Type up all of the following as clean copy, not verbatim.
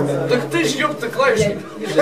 Так ты ж, ёпта, клавишник.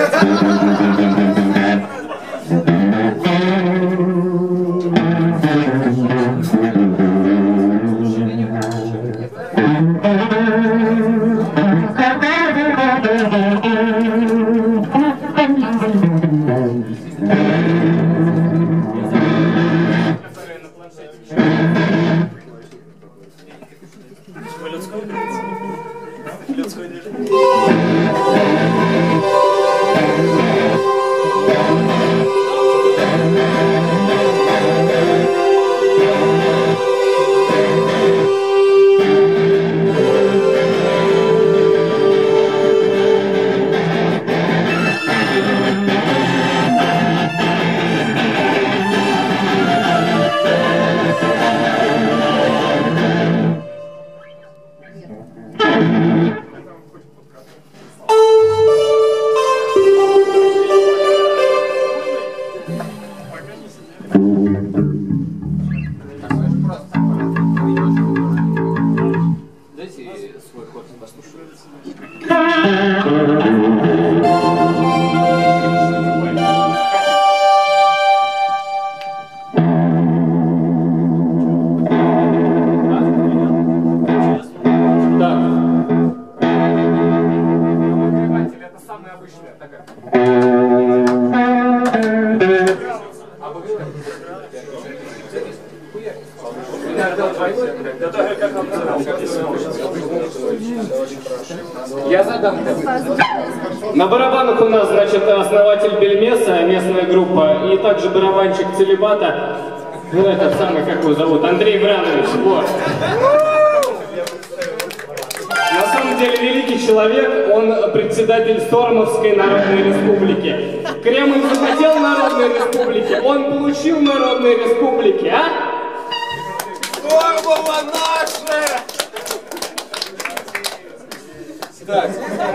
Я задам. На барабанах у нас, значит, основатель Бельмеса, местная группа, и также барабанщик Целебата, ну этот самый, как его зовут, Андрей Вранович, вот. На самом деле великий человек, он председатель Стормовской Народной Республики. Кремль захотел Народной Республики, он получил Народной Республики, а? Стормова наша! Так,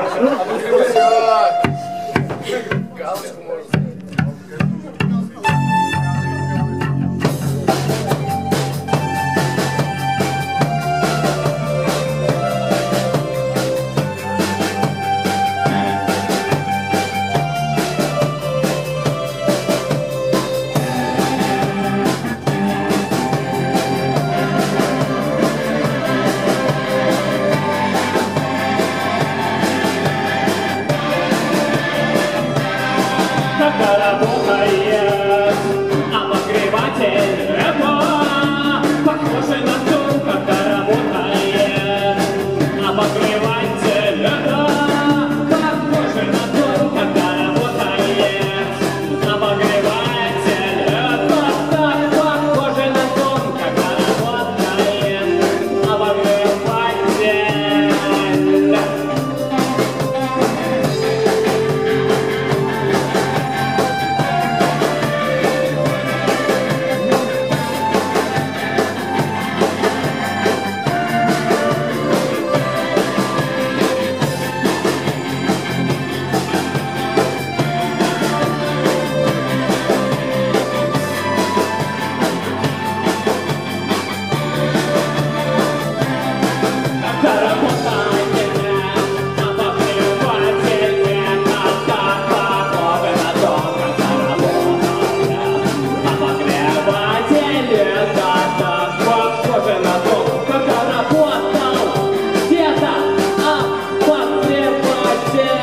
галочку можно. Где-то, а, подгреватель.